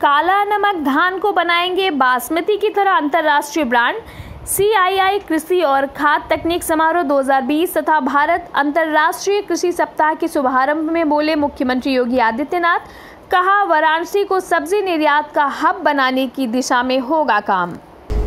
काला नमक धान को बनाएंगे बासमती की तरह अंतर्राष्ट्रीय ब्रांड। CII कृषि और खाद्य तकनीक समारोह 2020 तथा भारत अंतर्राष्ट्रीय कृषि सप्ताह के शुभारंभ में बोले मुख्यमंत्री योगी आदित्यनाथ। कहा, वाराणसी को सब्जी निर्यात का हब बनाने की दिशा में होगा काम।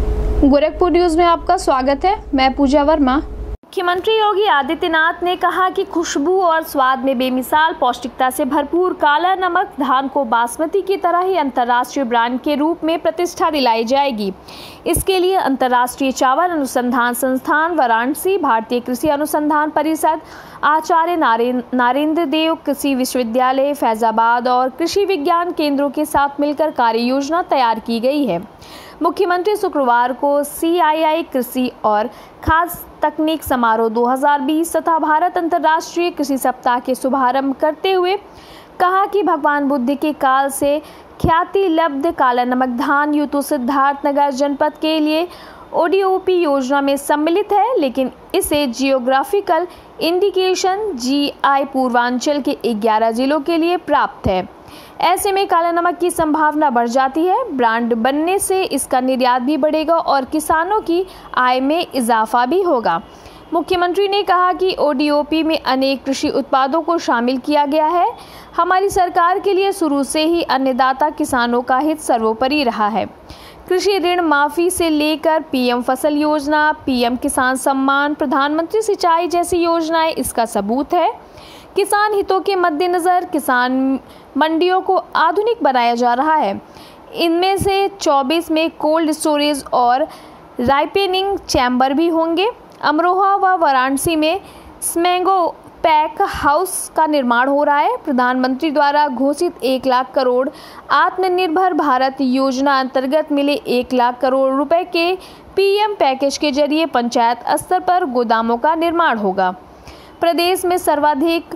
गोरखपुर न्यूज में आपका स्वागत है, मैं पूजा वर्मा। मुख्यमंत्री योगी आदित्यनाथ ने कहा कि खुशबू और स्वाद में बेमिसाल पौष्टिकता से भरपूर काला नमक धान को बासमती की तरह ही अंतर्राष्ट्रीय ब्रांड के रूप में प्रतिष्ठा दिलाई जाएगी। इसके लिए अंतर्राष्ट्रीय चावल अनुसंधान संस्थान वाराणसी, भारतीय कृषि अनुसंधान परिषद, आचार्य नारेंद्र देव कृषि विश्वविद्यालय फैजाबाद और कृषि विज्ञान केंद्रों के साथ मिलकर कार्य योजना तैयार की गई है। मुख्यमंत्री शुक्रवार को CII कृषि और खाद्य तकनीक समारोह 2020 तथा भारत अंतर्राष्ट्रीय कृषि सप्ताह के शुभारंभ करते हुए कहा कि भगवान बुद्ध के काल से ख्याति लब्ध काला नमक धान यूं सिद्धार्थनगर जनपद के लिए ODOP योजना में सम्मिलित है, लेकिन इसे जियोग्राफिकल इंडिकेशन GI पूर्वांचल के 11 जिलों के लिए प्राप्त है। ऐसे में काला नमक की संभावना बढ़ जाती है। ब्रांड बनने से इसका निर्यात भी बढ़ेगा और किसानों की आय में इजाफा भी होगा। मुख्यमंत्री ने कहा कि ODOP में अनेक कृषि उत्पादों को शामिल किया गया है। हमारी सरकार के लिए शुरू से ही अन्नदाता किसानों का हित सर्वोपरि रहा है। कृषि ऋण माफी से लेकर PM फसल योजना, PM किसान सम्मान, प्रधानमंत्री सिंचाई जैसी योजनाएं इसका सबूत है। किसान हितों के मद्देनज़र किसान मंडियों को आधुनिक बनाया जा रहा है। इनमें से 24 में कोल्ड स्टोरेज और राइपेनिंग चैम्बर भी होंगे। अमरोहा व वाराणसी में स्मैंगो पैक हाउस का निर्माण हो रहा है। प्रधानमंत्री द्वारा घोषित 1 लाख करोड़ आत्मनिर्भर भारत योजना अंतर्गत मिले 1 लाख करोड़ रुपए के PM पैकेज के जरिए पंचायत स्तर पर गोदामों का निर्माण होगा। प्रदेश में सर्वाधिक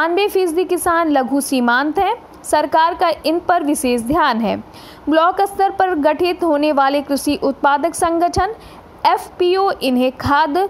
92% किसान लघु सीमांत हैं। सरकार का इन पर विशेष ध्यान है। ब्लॉक स्तर पर गठित होने वाले कृषि उत्पादक संगठन FPO इन्हें खाद्य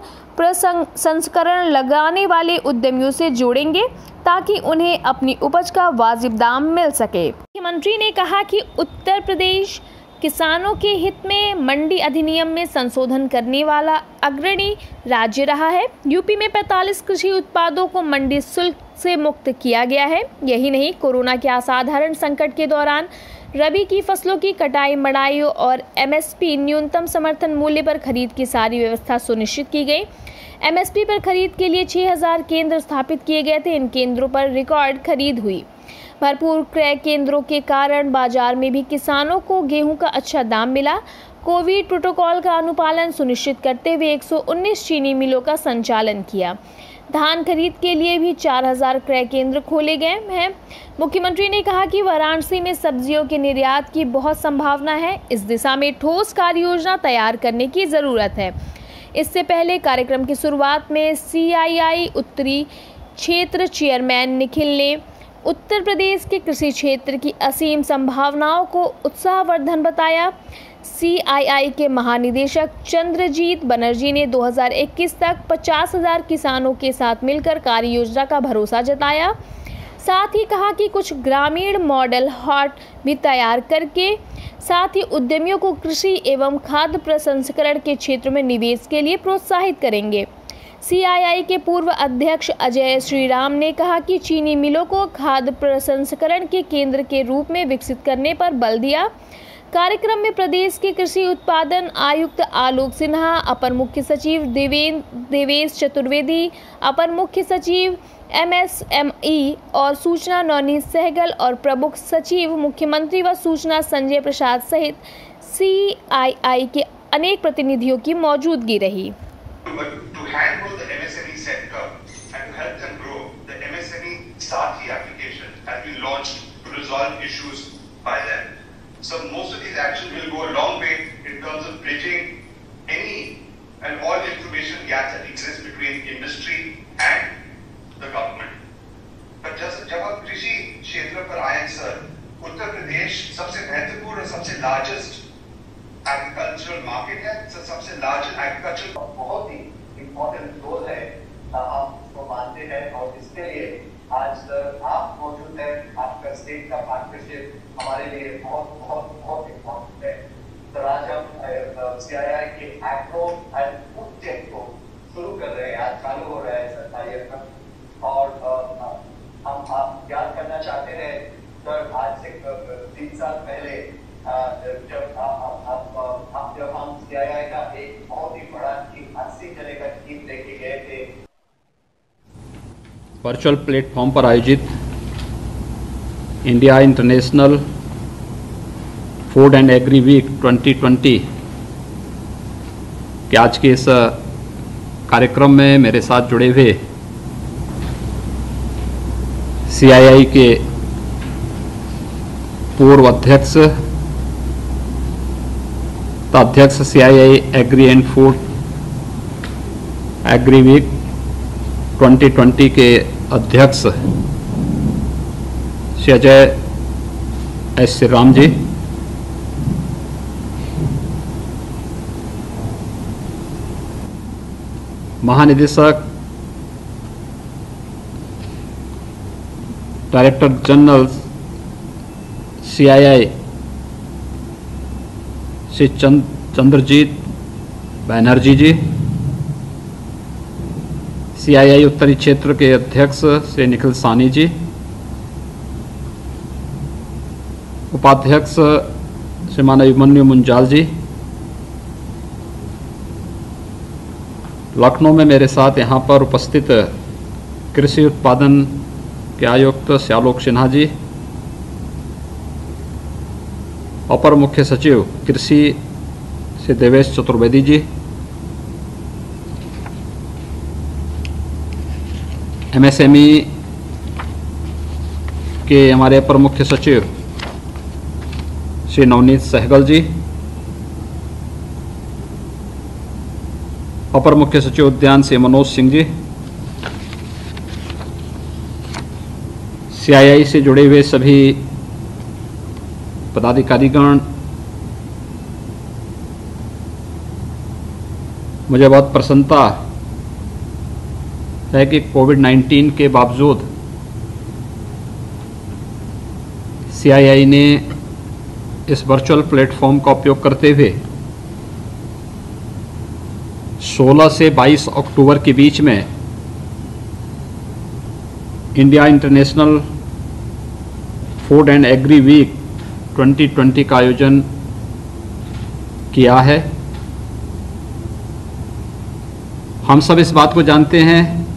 प्रसंस्करण लगाने वाले उद्यमियों से जोड़ेंगे ताकि उन्हें अपनी उपज का वाजिब दाम मिल सके। मुख्यमंत्री ने कहा कि उत्तर प्रदेश किसानों के हित में मंडी अधिनियम में संशोधन करने वाला अग्रणी राज्य रहा है। यूपी में 45 कृषि उत्पादों को मंडी शुल्क से मुक्त किया गया है। यही नहीं, कोरोना के असाधारण संकट के दौरान रबी की फसलों की कटाई, मढ़ाई और MSP न्यूनतम समर्थन मूल्य पर खरीद की सारी व्यवस्था सुनिश्चित की गई। MSP पर खरीद के लिए 6000 केंद्र स्थापित किए गए थे। इन केंद्रों पर रिकॉर्ड खरीद हुई। भरपूर क्रय केंद्रों के कारण बाजार में भी किसानों को गेहूं का अच्छा दाम मिला। कोविड प्रोटोकॉल का अनुपालन सुनिश्चित करते हुए 119 चीनी मिलों का संचालन किया। धान खरीद के लिए भी 4000 क्रय केंद्र खोले गए हैं। मुख्यमंत्री ने कहा कि वाराणसी में सब्जियों के निर्यात की बहुत संभावना है। इस दिशा में ठोस कार्य योजना तैयार करने की जरूरत है। इससे पहले कार्यक्रम की शुरुआत में CII उत्तरी क्षेत्र चेयरमैन निखिल ने उत्तर प्रदेश के कृषि क्षेत्र की असीम संभावनाओं को उत्साहवर्धन बताया। CII के महानिदेशक चंद्रजीत बनर्जी ने 2021 तक 50,000 किसानों के साथ मिलकर कार्य योजना का भरोसा जताया। साथ ही कहा कि कुछ ग्रामीण मॉडल हाट भी तैयार करके साथ ही उद्यमियों को कृषि एवं खाद्य प्रसंस्करण के क्षेत्र में निवेश के लिए प्रोत्साहित करेंगे। CII के पूर्व अध्यक्ष अजय श्रीराम ने कहा कि चीनी मिलों को खाद्य प्रसंस्करण के केंद्र के रूप में विकसित करने पर बल दिया। कार्यक्रम में प्रदेश के कृषि उत्पादन आयुक्त आलोक सिन्हा, अपर मुख्य सचिव देवेश चतुर्वेदी, अपर मुख्य सचिव MSME और सूचना नवनीत सहगल और प्रमुख सचिव मुख्यमंत्री व सूचना संजय प्रसाद सहित CII के अनेक प्रतिनिधियों की मौजूदगी रही। To handle the MSME sector and to help them grow, the MSME Sathi application has been launched to resolve issues by them. So most of these actions will go a long way in terms of bridging any and all information gaps that exist between industry and the government. But जब आप कृषि क्षेत्र पर आए sir, Uttar Pradesh सबसे महत्वपूर्ण और सबसे लार्जेस्ट एग्रीकल्चरल मार्केट है, सबसे लार्ज एग्रीकल्चर बहुत ही इम्पोर्टेंट रोल है, हम उसको मानते हैं और इसके लिए आज आप मौजूद हैं। आपका स्टेट का पार्टनरशिप हमारे लिए बहुत बहुत 3 साल पहले जब हम CII का एक बहुत ही बड़ा टीम 80 जने का टीम लेके गए थे वर्चुअल प्लेटफॉर्म पर आयोजित India international food and agri week 2020 के आज के इस कार्यक्रम में मेरे साथ जुड़े हुए CII के पूर्व अध्यक्ष अध्यक्ष CII agri and food agri week 2020 के अध्यक्ष श्री अजय एस श्रीराम जी, महानिदेशक director general CII Shri Chandrajit Banerjee ji, CII उत्तरी क्षेत्र के अध्यक्ष श्री निखिल सानी जी, उपाध्यक्ष श्रीमान अभिमन्यु मुंजाल जी, लखनऊ में मेरे साथ यहाँ पर उपस्थित कृषि उत्पादन के आयुक्त श्यालोक सिन्हा जी, अपर मुख्य सचिव कृषि श्री देवेश चतुर्वेदी जी, MSME के हमारे अपर मुख्य सचिव श्री नवनीत सहगल जी, अपर मुख्य सचिव उद्यान श्री मनोज सिंह जी, CII से जुड़े हुए सभी पदाधिकारीगण, मुझे बहुत प्रसन्नता है कि कोविड-19 के बावजूद CII ने इस वर्चुअल प्लेटफॉर्म का उपयोग करते हुए 16 से 22 अक्टूबर के बीच में India international food and agri week 2020 का आयोजन किया है। हम सब इस बात को जानते हैं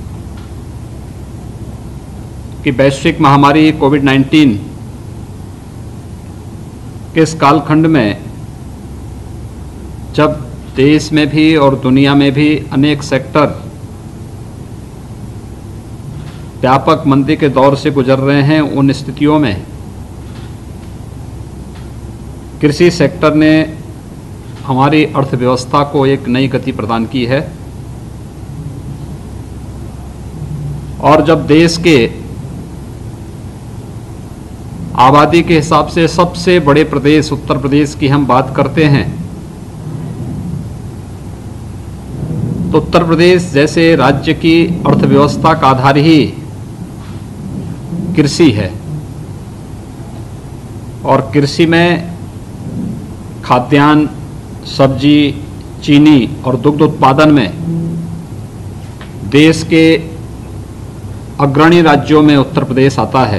कि वैश्विक महामारी कोविड-19 के इस कालखंड में जब देश में भी और दुनिया में भी अनेक सेक्टर व्यापक मंदी के दौर से गुजर रहे हैं, उन स्थितियों में कृषि सेक्टर ने हमारी अर्थव्यवस्था को एक नई गति प्रदान की है। और जब देश के आबादी के हिसाब से सबसे बड़े प्रदेश उत्तर प्रदेश की हम बात करते हैं, तो उत्तर प्रदेश जैसे राज्य की अर्थव्यवस्था का आधार ही कृषि है और कृषि में खाद्यान्न, सब्जी, चीनी और दुग्ध उत्पादन में देश के अग्रणी राज्यों में उत्तर प्रदेश आता है।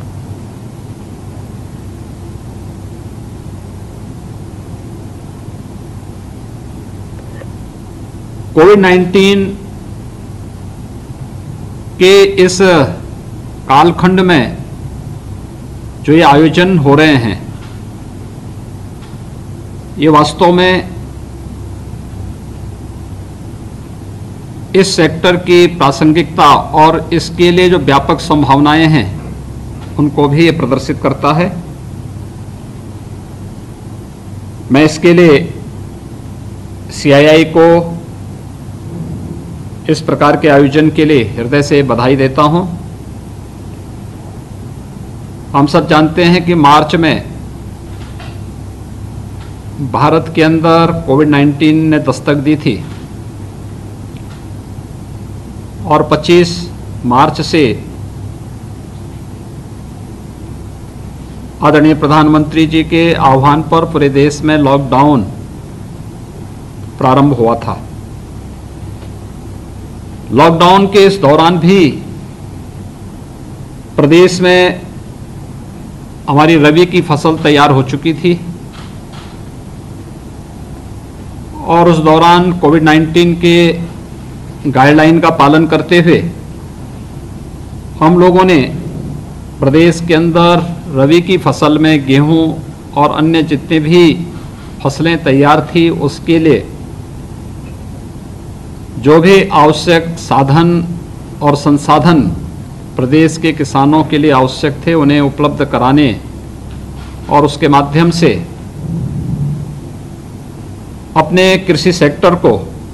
कोविड-19 के इस कालखंड में जो ये आयोजन हो रहे हैं, ये वास्तव में इस सेक्टर की प्रासंगिकता और इसके लिए जो व्यापक संभावनाएं हैं उनको भी ये प्रदर्शित करता है। मैं इसके लिए CII को इस प्रकार के आयोजन के लिए हृदय से बधाई देता हूं। हम सब जानते हैं कि मार्च में भारत के अंदर कोविड-19 ने दस्तक दी थी और 25 मार्च से आदरणीय प्रधानमंत्री जी के आह्वान पर पूरे देश में लॉकडाउन प्रारंभ हुआ था। लॉकडाउन के इस दौरान भी प्रदेश में हमारी रबी की फसल तैयार हो चुकी थी और उस दौरान कोविड-19 के गाइडलाइन का पालन करते हुए हम लोगों ने प्रदेश के अंदर रबी की फसल में गेहूं और अन्य जितने भी फसलें तैयार थी उसके लिए जो भी आवश्यक साधन और संसाधन प्रदेश के किसानों के लिए आवश्यक थे उन्हें उपलब्ध कराने और उसके माध्यम से अपने कृषि सेक्टर को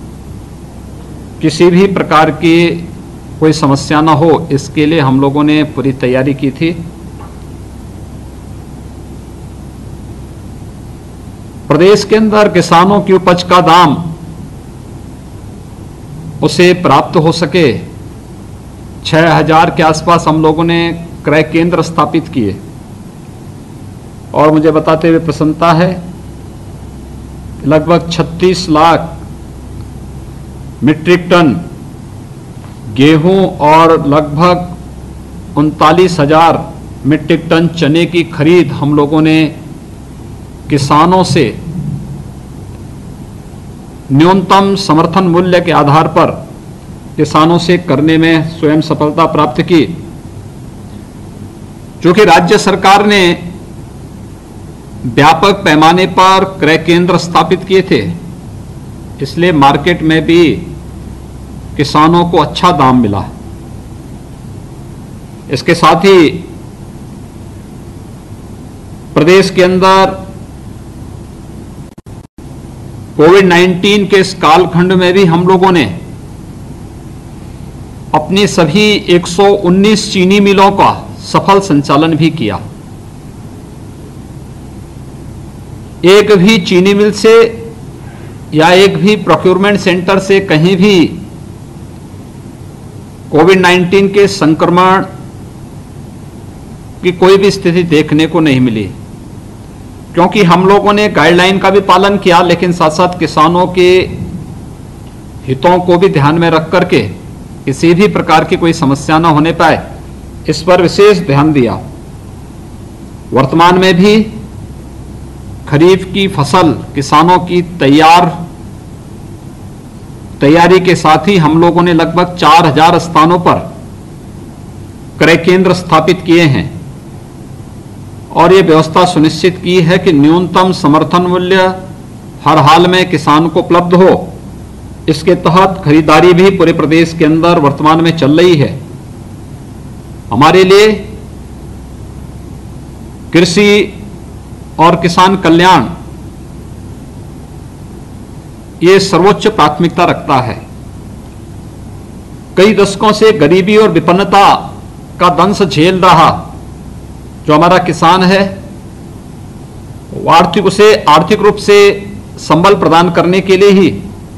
किसी भी प्रकार की कोई समस्या न हो, इसके लिए हम लोगों ने पूरी तैयारी की थी। प्रदेश के अंदर किसानों की उपज का दाम उसे प्राप्त हो सके, 6000 के आसपास हम लोगों ने क्रय केंद्र स्थापित किए और मुझे बताते हुए प्रसन्नता है लगभग 36 लाख मीट्रिक टन गेहूं और लगभग 39,000 मीट्रिक टन चने की खरीद हम लोगों ने किसानों से न्यूनतम समर्थन मूल्य के आधार पर किसानों से करने में स्वयं सफलता प्राप्त की। चूंकि राज्य सरकार ने व्यापक पैमाने पर क्रय केंद्र स्थापित किए थे, इसलिए मार्केट में भी किसानों को अच्छा दाम मिला। इसके साथ ही प्रदेश के अंदर कोविड-19 के इस कालखंड में भी हम लोगों ने अपनी सभी 119 चीनी मिलों का सफल संचालन भी किया। एक भी चीनी मिल से या एक भी प्रोक्योरमेंट सेंटर से कहीं भी कोविड-19 के संक्रमण की कोई भी स्थिति देखने को नहीं मिली, क्योंकि हम लोगों ने गाइडलाइन का भी पालन किया, लेकिन साथ साथ किसानों के हितों को भी ध्यान में रख करके किसी भी प्रकार की कोई समस्या न होने पाए, इस पर विशेष ध्यान दिया। वर्तमान में भी खरीफ की फसल किसानों की तैयारी के साथ ही हम लोगों ने लगभग 4000 स्थानों पर क्रय केंद्र स्थापित किए हैं और ये व्यवस्था सुनिश्चित की है कि न्यूनतम समर्थन मूल्य हर हाल में किसान को उपलब्ध हो। इसके तहत खरीदारी भी पूरे प्रदेश के अंदर वर्तमान में चल रही है। हमारे लिए कृषि और किसान कल्याण ये सर्वोच्च प्राथमिकता रखता है। कई दशकों से गरीबी और विपन्नता का दंश झेल रहा जो हमारा किसान है, वो आर्थिक रूप से संबल प्रदान करने के लिए ही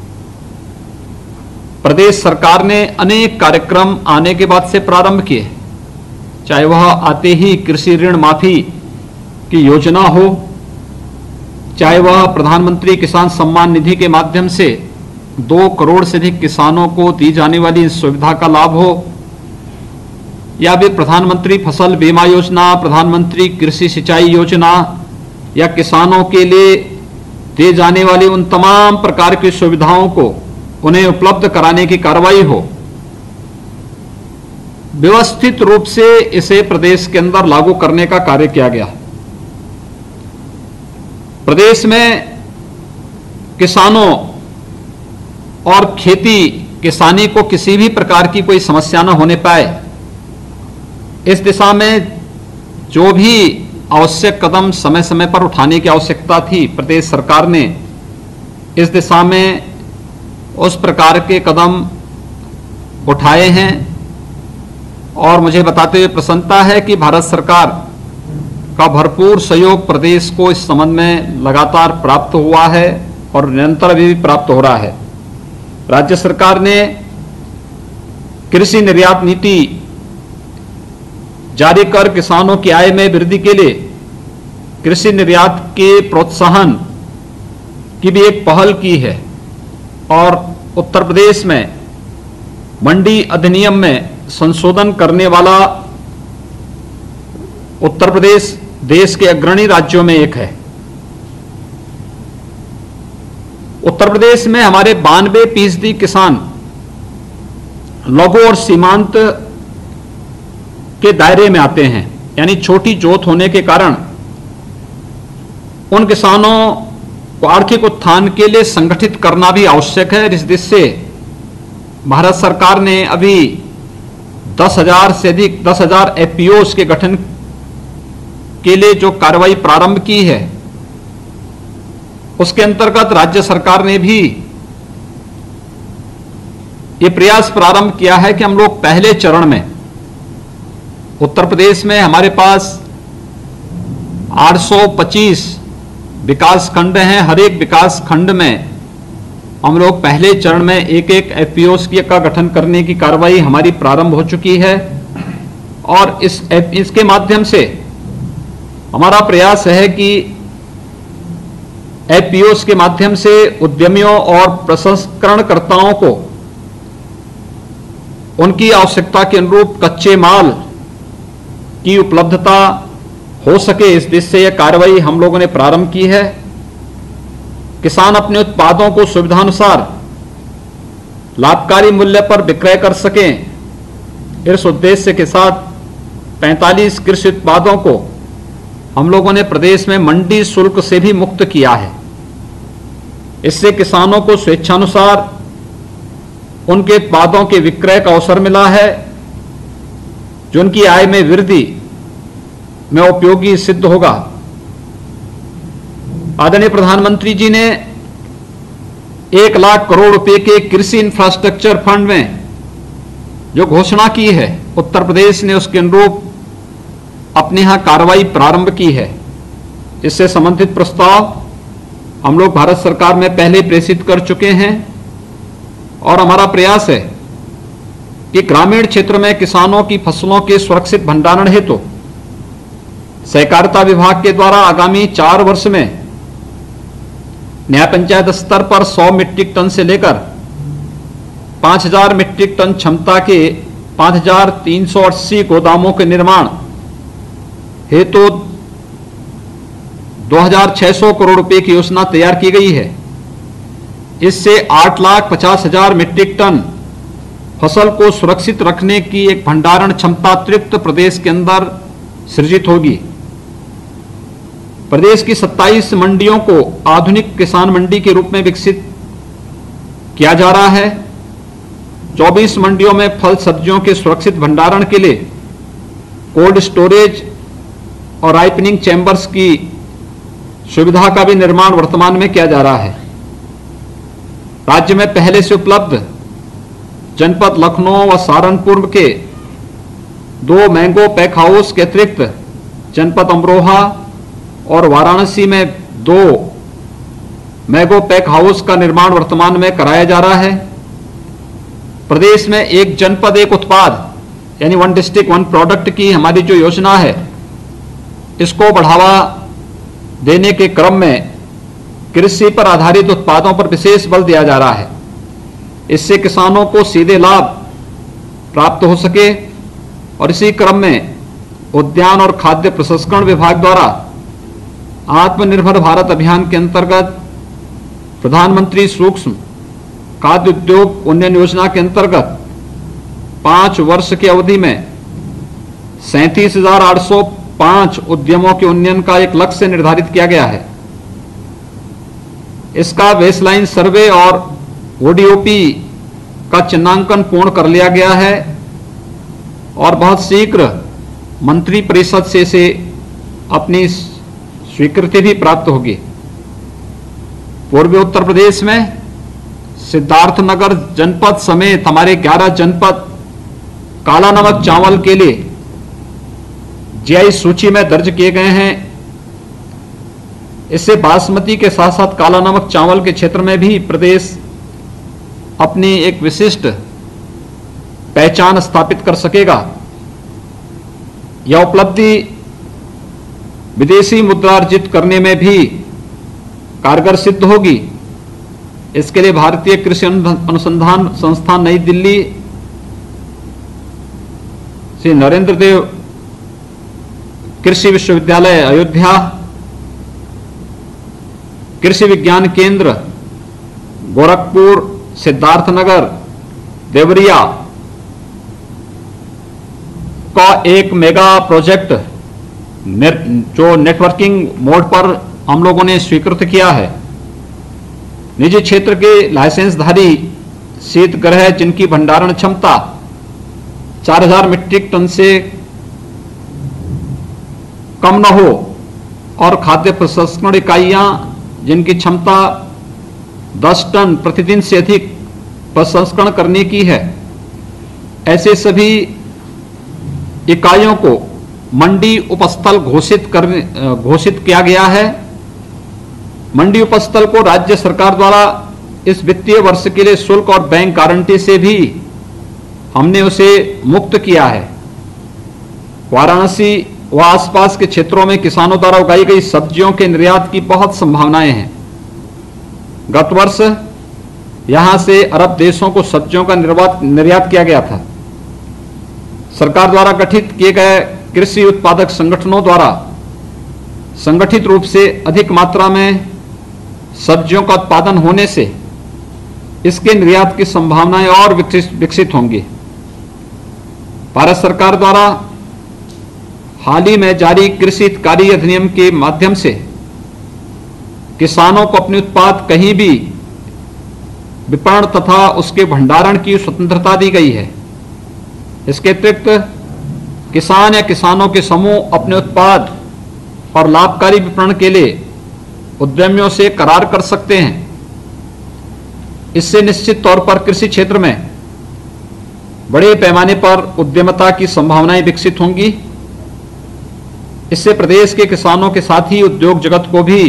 प्रदेश सरकार ने अनेक कार्यक्रम आने के बाद से प्रारंभ किए, चाहे वह आते ही कृषि ऋण माफी की योजना हो, चाहे वह प्रधानमंत्री किसान सम्मान निधि के माध्यम से 2 करोड़ से अधिक किसानों को दी जाने वाली इस सुविधा का लाभ हो, या भी प्रधानमंत्री फसल बीमा योजना, प्रधानमंत्री कृषि सिंचाई योजना या किसानों के लिए दी जाने वाली उन तमाम प्रकार की सुविधाओं को उन्हें उपलब्ध कराने की कार्रवाई हो। व्यवस्थित रूप से इसे प्रदेश के अंदर लागू करने का कार्य किया गया। प्रदेश में किसानों और खेती किसानी को किसी भी प्रकार की कोई समस्या न होने पाए, इस दिशा में जो भी आवश्यक कदम समय समय पर उठाने की आवश्यकता थी, प्रदेश सरकार ने इस दिशा में उस प्रकार के कदम उठाए हैं। और मुझे बताते हुए प्रसन्नता है कि भारत सरकार का भरपूर सहयोग प्रदेश को इस संबंध में लगातार प्राप्त हुआ है और निरंतर भी प्राप्त हो रहा है। राज्य सरकार ने कृषि निर्यात नीति जारी कर किसानों की आय में वृद्धि के लिए कृषि निर्यात के प्रोत्साहन की भी एक पहल की है और उत्तर प्रदेश में मंडी अधिनियम में संशोधन करने वाला उत्तर प्रदेश देश के अग्रणी राज्यों में एक है। उत्तर प्रदेश में हमारे 92% किसान लघु और सीमांत के दायरे में आते हैं, यानी छोटी जोत होने के कारण उन किसानों को आर्थिक उत्थान के लिए संगठित करना भी आवश्यक है। इस दृष्टि से भारत सरकार ने अभी 10,000 से अधिक 10,000 एफपीओस के गठन के लिए जो कार्रवाई प्रारंभ की है, उसके अंतर्गत राज्य सरकार ने भी ये प्रयास प्रारंभ किया है कि हम लोग पहले चरण में उत्तर प्रदेश में हमारे पास 825 विकास खंड हैं। हर एक विकास खंड में हम लोग पहले चरण में एक एफपीओस का गठन करने की कार्रवाई हमारी प्रारंभ हो चुकी है और इसके माध्यम से हमारा प्रयास है कि एफपीओस के माध्यम से उद्यमियों और प्रसंस्करणकर्ताओं को उनकी आवश्यकता के अनुरूप कच्चे माल की उपलब्धता हो सके, इस दृष्टि से यह कार्रवाई हम लोगों ने प्रारंभ की है। किसान अपने उत्पादों को सुविधानुसार लाभकारी मूल्य पर विक्रय कर सकें, इस उद्देश्य के साथ 45 कृषि उत्पादों को हम लोगों ने प्रदेश में मंडी शुल्क से भी मुक्त किया है। इससे किसानों को स्वेच्छानुसार उनके उत्पादों के विक्रय का अवसर मिला है, जो उनकी आय में वृद्धि में उपयोगी सिद्ध होगा। आदरणीय प्रधानमंत्री जी ने 1 लाख करोड़ रुपए के कृषि इंफ्रास्ट्रक्चर फंड में जो घोषणा की है, उत्तर प्रदेश ने उसके अनुरूप अपने यहां कार्रवाई प्रारंभ की है। इससे संबंधित प्रस्ताव हम लोग भारत सरकार में पहले प्रेषित कर चुके हैं और हमारा प्रयास है कि ग्रामीण क्षेत्र में किसानों की फसलों के सुरक्षित भंडारण हेतु सहकारिता विभाग के द्वारा आगामी 4 वर्ष में न्याय पंचायत स्तर पर 100 मीट्रिक टन से लेकर 5,000 मीट्रिक टन क्षमता के 5,380 गोदामों के निर्माण हेतु 2,600 करोड़ रुपए की योजना तैयार की गई है। इससे 8,50,000 मीट्रिक टन फसल को सुरक्षित रखने की एक भंडारण क्षमता अतिरिक्त प्रदेश के अंदर सृजित होगी। प्रदेश की 27 मंडियों को आधुनिक किसान मंडी के रूप में विकसित किया जा रहा है। 24 मंडियों में फल सब्जियों के सुरक्षित भंडारण के लिए कोल्ड स्टोरेज और राइपनिंग चैम्बर्स की सुविधा का भी निर्माण वर्तमान में किया जा रहा है। राज्य में पहले से उपलब्ध जनपद लखनऊ व सहारनपुर के 2 मैंगो पैक हाउस के अतिरिक्त जनपद अमरोहा और वाराणसी में 2 मैंगो पैक हाउस का निर्माण वर्तमान में कराया जा रहा है। प्रदेश में एक जनपद एक उत्पाद यानी 1 डिस्ट्रिक्ट 1 प्रोडक्ट की हमारी जो योजना है, इसको बढ़ावा देने के क्रम में कृषि पर आधारित उत्पादों पर विशेष बल दिया जा रहा है। इससे किसानों को सीधे लाभ प्राप्त हो सके और इसी क्रम में उद्यान और खाद्य प्रसंस्करण विभाग द्वारा आत्मनिर्भर भारत अभियान के अंतर्गत प्रधानमंत्री सूक्ष्म खाद्य उद्योग उन्नयन योजना के अंतर्गत 5 वर्ष की अवधि में 37,805 उद्यमों के उन्नयन का एक लक्ष्य निर्धारित किया गया है। इसका बेसलाइन सर्वे और ओडीओपी का चिन्हांकन पूर्ण कर लिया गया है और बहुत शीघ्र मंत्री परिषद से इसे अपनी स्वीकृति भी प्राप्त होगी। पूर्वी उत्तर प्रदेश में सिद्धार्थनगर जनपद समेत हमारे 11 जनपद काला नमक चावल के लिए जीआई सूची में दर्ज किए गए हैं। इससे बासमती के साथ साथ काला नमक चावल के क्षेत्र में भी प्रदेश अपनी एक विशिष्ट पहचान स्थापित कर सकेगा। यह उपलब्धि विदेशी मुद्रा अर्जित करने में भी कारगर सिद्ध होगी। इसके लिए भारतीय कृषि अनुसंधान संस्थान नई दिल्ली श्री नरेंद्र देव कृषि विश्वविद्यालय अयोध्या, कृषि विज्ञान केंद्र गोरखपुर, सिद्धार्थनगर, देवरिया का एक मेगा प्रोजेक्ट जो नेटवर्किंग मोड पर हम लोगों ने स्वीकृत किया है। निजी क्षेत्र के लाइसेंसधारी शीतगृह जिनकी भंडारण क्षमता 4000 मीट्रिक टन से कम न हो और खाद्य प्रसंस्करण इकाइयां जिनकी क्षमता 10 टन प्रतिदिन से अधिक प्रसंस्करण करने की है, ऐसे सभी इकाइयों को मंडी उपस्थल घोषित किया गया है। मंडी उपस्थल को राज्य सरकार द्वारा इस वित्तीय वर्ष के लिए शुल्क और बैंक गारंटी से भी हमने उसे मुक्त किया है। वाराणसी व आसपास के क्षेत्रों में किसानों द्वारा उगाई गई सब्जियों के निर्यात की बहुत संभावनाएं हैं। गत वर्ष यहां से अरब देशों को सब्जियों का निर्यात किया गया था। सरकार द्वारा गठित किए गए कृषि उत्पादक संगठनों द्वारा संगठित रूप से अधिक मात्रा में सब्जियों का उत्पादन होने से इसके निर्यात की संभावनाएं और विकसित होंगी। भारत सरकार द्वारा हाल ही में जारी कृषि हितकारी अधिनियम के माध्यम से किसानों को अपने उत्पाद कहीं भी विपणन तथा उसके भंडारण की स्वतंत्रता दी गई है। इसके अतिरिक्त किसान या किसानों के समूह अपने उत्पाद और लाभकारी विपणन के लिए उद्यमियों से करार कर सकते हैं। इससे निश्चित तौर पर कृषि क्षेत्र में बड़े पैमाने पर उद्यमिता की संभावनाएं विकसित होंगी। इससे प्रदेश के किसानों के साथ ही उद्योग जगत को भी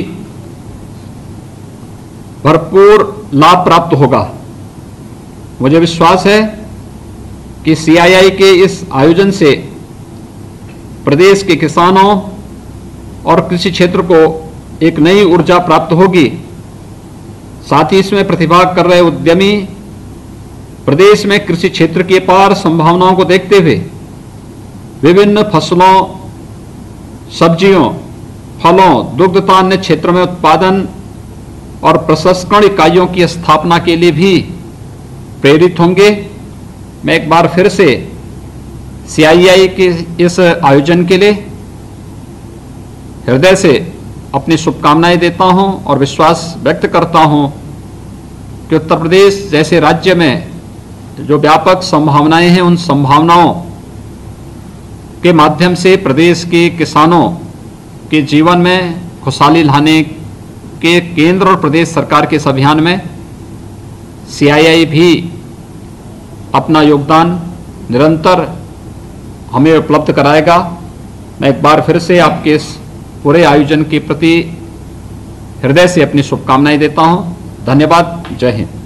भरपूर लाभ प्राप्त होगा। मुझे विश्वास है कि CII के इस आयोजन से प्रदेश के किसानों और कृषि क्षेत्र को एक नई ऊर्जा प्राप्त होगी। साथ ही इसमें प्रतिभाग कर रहे उद्यमी प्रदेश में कृषि क्षेत्र की अपार संभावनाओं को देखते हुए विभिन्न फसलों, सब्जियों, फलों, दुग्ध तथा अन्य क्षेत्रों में उत्पादन और प्रसंस्करण इकाइयों की स्थापना के लिए भी प्रेरित होंगे। मैं एक बार फिर से CII के इस आयोजन के लिए हृदय से अपनी शुभकामनाएं देता हूं और विश्वास व्यक्त करता हूं कि उत्तर प्रदेश जैसे राज्य में जो व्यापक संभावनाएं हैं, उन संभावनाओं के माध्यम से प्रदेश के किसानों के जीवन में खुशहाली लाने के केंद्र और प्रदेश सरकार के इस अभियान में CII भी अपना योगदान निरंतर हमें उपलब्ध कराएगा। मैं एक बार फिर से आपके इस पूरे आयोजन के प्रति हृदय से अपनी शुभकामनाएं देता हूं। धन्यवाद। जय हिंद।